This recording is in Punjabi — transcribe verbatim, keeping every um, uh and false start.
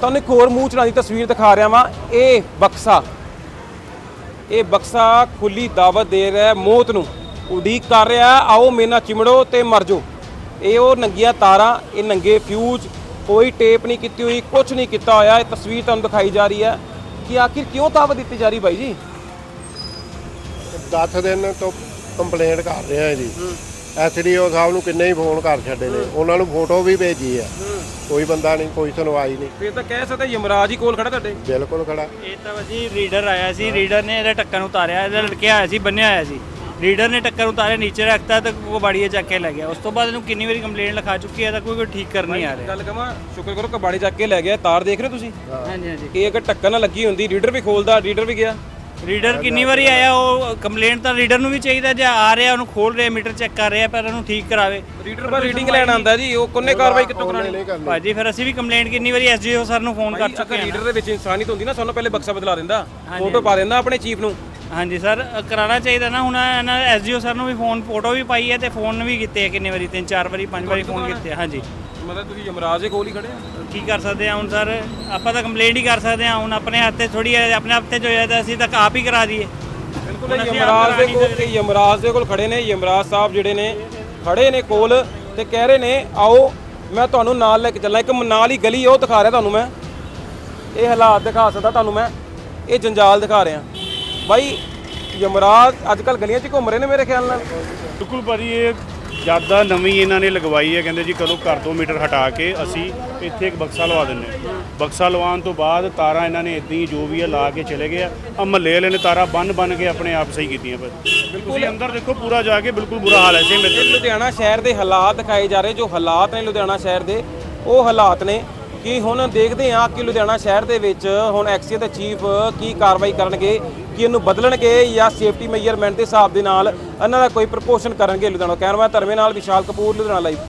ਤੁਹਾਨੂੰ ਇੱਕ ਹੋਰ ਮੂੰਹ ਚੜਾਉਣ ਦੀ ਤਸਵੀਰ ਦਿਖਾ ਰਿਹਾ ਵਾਂ। ਇਹ ਬਕਸਾ ਇਹ ਬਕਸਾ ਖੁੱਲੀ ਦਾਵਤ ਦੇ ਰਿਹਾ ਮੌਤ ਨੂੰ, ਉਡੀਕ ਕਰ ਰਿਹਾ ਆਓ ਮੇਰੇ ਨਾਲ ਚਿਮੜੋ ਤੇ ਮਰ ਜਾਓ। ਇਹ ਉਹ ਨੰਗੀਆਂ ਤਾਰਾਂ, ਇਹ ਨੰਗੇ ਫਿਊਜ਼, ਕੋਈ ਟੇਪ ਨਹੀਂ ਕੀਤੀ ਹੋਈ, ਕੁਝ ਨਹੀਂ ਕੀਤਾ ਹੋਇਆ। ਇਹ ਤਸਵੀਰ ਤੁਹਾਨੂੰ ਦਿਖਾਈ ਜਾ ਰਹੀ ਹੈ ਕਿ ਆਖਿਰ ਕਿਉਂ ਦਾਵਤ ਦਿੱਤੀ ਜਾ ਰਹੀ ਬਾਈ ਜੀ? दस दिन तो ਕੰਪਲੇਂਟ ਕਰ ਰਹੇ ਆ ਜੀ। ਐਸਡੀਓ ਸਾਹਿਬ ਨੂੰ ਕਿੰਨੇ ਹੀ ਫੋਨ ਕਰ ਛੱਡੇ ਨੇ, ਉਹਨਾਂ ਨੂੰ ਫੋਟੋ ਵੀ ਭੇਜੀ ਆ, ਕੋਈ ਬੰਦਾ ਨਹੀਂ, ਕੋਈ ਸੁਣਵਾਈ ਨਹੀਂ। ਫਿਰ ਤਾਂ ਕਹਿ ਸਕਦੇ ਯਮਰਾਜ ਹੀ ਕੋਲ ਖੜਾ ਤੁਹਾਡੇ। ਬਿਲਕੁਲ ਖੜਾ। ਇਹ ਤਾਂ ਜੀ ਰੀਡਰ ਆਇਆ ਸੀ, ਰੀਡਰ ਨੇ ਇਹਦਾ ਟੱਕਰ ਉਤਾਰਿਆ, ਇਹਦਾ ਲੜਕਿਆ ਆਇਆ ਸੀ, ਬੰਨਿਆ ਆਇਆ ਸੀ, ਰੀਡਰ ਨੇ ਟੱਕਰ ਉਤਾਰਿਆ, ਨੀਚੇ ਰੱਖਤਾ ਤੇ ਕਬਾੜੀਏ ਚੱਕ ਕੇ ਲੈ ਗਿਆ। ਉਸ ਤੋਂ ਬਾਅਦ ਇਹਨੂੰ ਕਿੰਨੀ ਵਾਰੀ ਕੰਪਲੇਂਟ ਲਿਖਾ ਚੁੱਕੀ ਹੈ ਤਾਂ ਕੋਈ ਕੋਈ ਠੀਕ ਕਰ ਨਹੀਂ ਆ ਰਿਹਾ। ਗੱਲ ਕਹਾਂ ਸ਼ੁਕਰ ਕਰੋ ਕਬਾੜੀ ਚੱਕ ਕੇ ਲੈ ਗਿਆ। ਤਾਰ ਦੇਖ ਰਹੇ ਤੁਸੀਂ? ਹਾਂਜੀ ਹਾਂਜੀ। ਇਹ ਅਗਰ ਟੱਕਰ ਨਾ ਲੱਗੀ ਹੁੰਦੀ ਰੀਡਰ ਵੀ ਖੋਲਦਾ, ਰੀਡਰ ਵੀ ਗਿਆ। ਰੀਡਰ ਕਿੰਨੀ ਵਾਰੀ ਆਇਆ, ਉਹ ਕੰਪਲੇਂਟ ਤਾਂ ਰੀਡਰ ਨੂੰ ਵੀ ਚਾਹੀਦਾ, ਜੇ ਆ ਰਿਹਾ ਉਹਨੂੰ ਖੋਲ ਰਿਹਾ, ਮੀਟਰ ਚੈੱਕ ਕਰ ਰਿਹਾ, ਪਰ ਉਹਨੂੰ ਠੀਕ ਕਰਾਵੇ। ਰੀਡਰ ਪਰ ਰੀਡਿੰਗ ਲੈਣ ਆਉਂਦਾ ਜੀ, ਉਹ ਕੋਨੇ ਕਾਰਵਾਈ ਕਿੱਥੋਂ ਕਰਾਣੀ? ਭਾਜੀ ਫਿਰ ਅਸੀਂ ਵੀ ਕੰਪਲੇਂਟ ਕਿੰਨੀ ਵਾਰੀ ਐਸਡੀਓ ਸਰ ਨੂੰ ਫੋਨ ਕਰ ਚੁੱਕੇ ਹਾਂ। ਰੀਡਰ ਦੇ ਵਿੱਚ ਇਨਸਾਨੀਅਤ ਹੁੰਦੀ ਨਾ, ਸਾਨੂੰ ਪਹਿਲੇ ਬਕਸਾ ਬਦਲਾ ਦਿੰਦਾ, ਫੋਟੋ ਪਾ ਦਿੰਦਾ ਆਪਣੇ ਚੀਫ ਨੂੰ। ਹਾਂਜੀ ਸਰ, ਕਰਾਉਣਾ ਚਾਹੀਦਾ ਨਾ। ਹੁਣ ਇਹਨਾਂ ਐਸਡੀਓ ਸਰ ਨੂੰ ਵੀ ਫੋਨ ਫੋਟੋ ਵੀ ਪਾਈ ਹੈ ਤੇ ਫੋਨ ਵੀ ਕੀਤੇ ਕਿੰਨੇ ਵਾਰੀ, ਤਿੰਨ ਚਾਰ ਵਾਰੀ ਪੰਜ ਵਾਰੀ ਫੋਨ ਕੀਤੇ। ਹਾਂਜੀ ਮਤਲਬ ਤੁਸੀਂ ਯਮਰਾਜ ਦੇ ਕੋਲ ਹੀ ਖੜੇ ਆ। ਕੀ ਕਰ ਸਕਦੇ ਹਾਂ ਹੁਣ ਸਰ, ਆਪਾਂ ਤਾਂ ਕੰਪਲੇਂਟ ਹੀ ਕਰ ਸਕਦੇ ਹਾਂ। ਹੁਣ ਆਪਣੇ ਹੱਥ ਤੇ ਥੋੜੀ ਆਪਣੇ ਹੱਥ ਤੇ ਜੋ ਹੈ ਤਾਂ ਅਸੀਂ ਤਾਂ ਆਪ ਹੀ ਕਰਾ ਦਈਏ। ਬਿਲਕੁਲ ਯਮਰਾਜ ਦੇ ਕੋਲ ਤੇ ਯਮਰਾਜ ਦੇ ਕੋਲ ਖੜੇ ਨੇ। ਯਮਰਾਜ ਸਾਹਿਬ ਜਿਹੜੇ ਨੇ ਖੜੇ ਨੇ ਕੋਲ ਤੇ ਕਹਿ ਰਹੇ ਨੇ ਆਓ ਮੈਂ ਤੁਹਾਨੂੰ ਨਾਲ ਲੈ ਕੇ ਚੱਲਾਂ। ਇੱਕ ਨਾਲ ਹੀ ਗਲੀ ਉਹ ਦਿਖਾ ਰਿਹਾ ਤੁਹਾਨੂੰ ਮੈਂ, ਇਹ ਹਾਲਾਤ ਦਿਖਾ ਸਕਦਾ ਤੁਹਾਨੂੰ ਮੈਂ, ਇਹ ਜੰਜਾਲ ਦਿਖਾ ਰਿਹਾ ਬਾਈ। ਯਮਰਾਜ ਅੱਜ ਕੱਲ੍ਹ ਗਲੀਆਂ 'ਚ ਘੁੰਮ ਰਹੇ ਨੇ ਮੇਰੇ ਖਿਆਲ ਨਾਲ। ਬਿਲਕੁਲ ਭਾਜੀ, ਇਹ ਜਿਆਦਾ ਨਵੀਂ ਇਹਨਾਂ ਨੇ ਲਗਵਾਈ ਹੈ। ਕਹਿੰਦੇ ਜੀ ਕਦੋਂ ਘਰ ਤੋਂ ਮੀਟਰ ਹਟਾ ਕੇ ਅਸੀਂ ਇੱਥੇ ਇੱਕ ਬਕਸਾ ਲਵਾ ਦਿੰਦੇ ਹਾਂ। ਬਕਸਾ ਲਵਾਉਣ ਤੋਂ ਬਾਅਦ ਤਾਰਾਂ ਇਹਨਾਂ ਨੇ ਇੱਦਾਂ ਹੀ ਜੋ ਵੀ ਹੈ ਲਾ ਕੇ ਚਲੇ ਗਏ ਆ। ਆ ਮਹੱਲੇ ਵਾਲੇ ਨੇ ਤਾਰਾਂ ਬੰਨ ਬੰਨ ਕੇ ਆਪਣੇ ਆਪ ਸਹੀ ਕੀਤੀਆਂ। ਪਰ ਤੁਸੀਂ ਅੰਦਰ ਦੇਖੋ ਪੂਰਾ ਜਾ ਕੇ, ਬਿਲਕੁਲ ਬੁਰਾ ਹਾਲ ਹੈ। ਸੇਮ ਇੱਥੇ ਲੁਧਿਆਣਾ ਸ਼ਹਿਰ ਦੇ ਹਾਲਾਤ ਦਿਖਾਏ ਜਾ ਰਹੇ, ਜੋ ਹਾਲਾਤ ਨੇ ਲੁਧਿਆਣਾ ਸ਼ਹਿਰ ਦੇ, ਉਹ ਹਾਲਾਤ ਨੇ ਕਿ ਹੁਣ ਦੇਖਦੇ ਹਾਂ ਕਿ ਲੁਧਿਆਣਾ ਸ਼ਹਿਰ ਦੇ ਵਿੱਚ ਹੁਣ ਐਕਸੀਅਨ ਦੇ ਚੀਫ ਕੀ ਕਾਰਵਾਈ ਕਰਨਗੇ, ਕਿ ਇਹਨੂੰ ਬਦਲਣਗੇ ਜਾਂ ਸੇਫਟੀ ਮੇਜਰਮੈਂਟ ਦੇ ਹਿਸਾਬ ਦੇ ਨਾਲ ਇਹਨਾਂ ਦਾ ਕੋਈ ਪ੍ਰਪੋਸ਼ਨ ਕਰਨਗੇ। ਲੁਧਿਆਣਾ ਕੈਮਰਾ ਧਰਮੇ ਨਾਲ ਵਿਸ਼ਾਲ ਕਪੂਰ, ਲੁਧਿਆਣਾ ਲਾਈਵ।